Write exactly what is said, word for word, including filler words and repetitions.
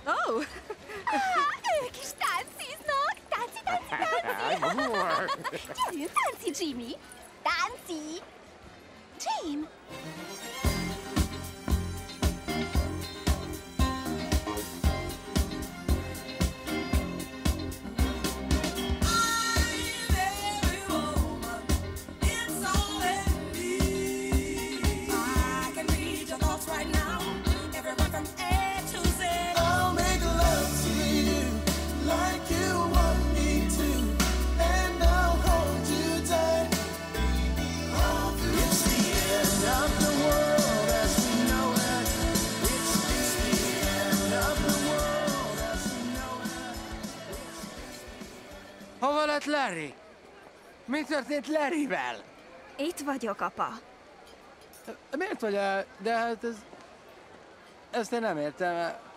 Ó! Oh. Ők is tánciznak! Tánci, tánci, tánci! Gyerünk, tánci, Jimmy! Tánci! Jim! Hova lett Larry? Mi történt Larryvel? Itt vagyok, apa. Miért vagy el? De hát ez... Ezt én nem értem.